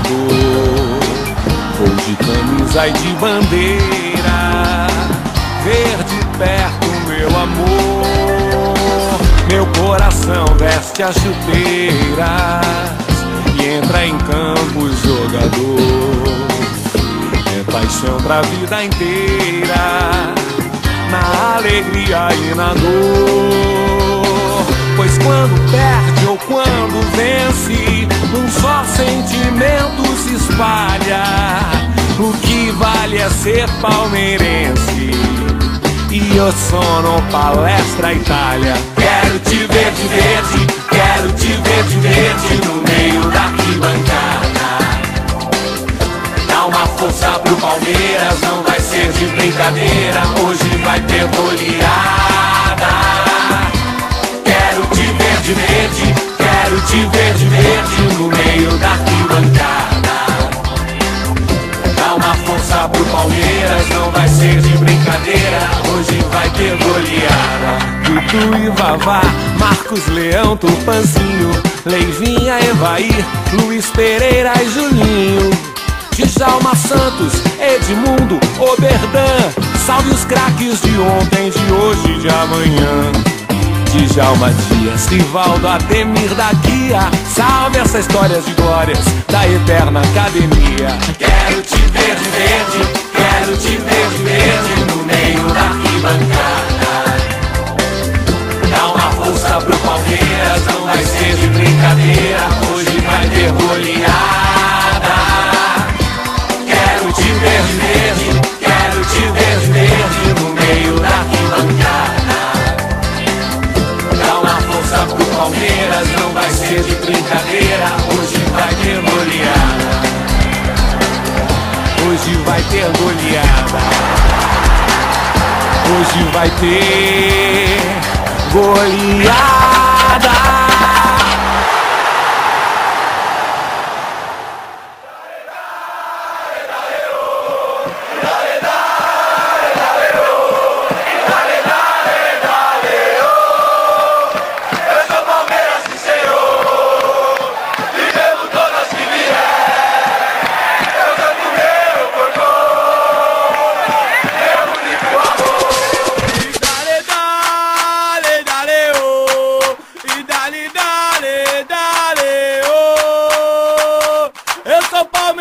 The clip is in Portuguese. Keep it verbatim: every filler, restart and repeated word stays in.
jogador. Vou de camisa e de bandeira, ver de perto meu amor. Meu coração veste as chuteiras e entra em campo o jogador. É paixão pra vida inteira, na alegria e na dor. Pois quando perde ou quando vence, um só sentimento se espalha. O que vale é ser palmeirense, e eu sono Palestra Itália. Quero te ver de verde, quero te ver de verde no meio da arquibancada. Dá uma força pro Palmeiras, não vai ser de brincadeira, hoje vai ter goleada. Quero te ver de verde, quero te ver de verde no meio da arquibancada. Dá uma força pro Palmeiras, não vai ser de brincadeira, hoje vai ter goleada. Dudu e Vavá, Marcos Leão, Tupanzinho, Leivinha, Evair, Luiz Pereira e Julinho, Djalma Santos, Edmundo, Oberdan. Salve os craques de ontem, de hoje e de amanhã. Djalma Dias, Rivaldo, Ademir da Guia. Salve essa história de glórias da eterna academia. Quero te ver de verde, quero te ver de verde no meio da arquibancada. Dá uma força pro Palmeiras, não vai ser de brincadeira, hoje vai ter goleada. Quero te ver de verde, quero te ver de verde no meio da arquibancada. Dá uma força pro Palmeiras, não vai ser de brincadeira, hoje vai ter goleada. Hoje vai ter goleada. Hoje vai ter goleada. Eu sou Palmeiras.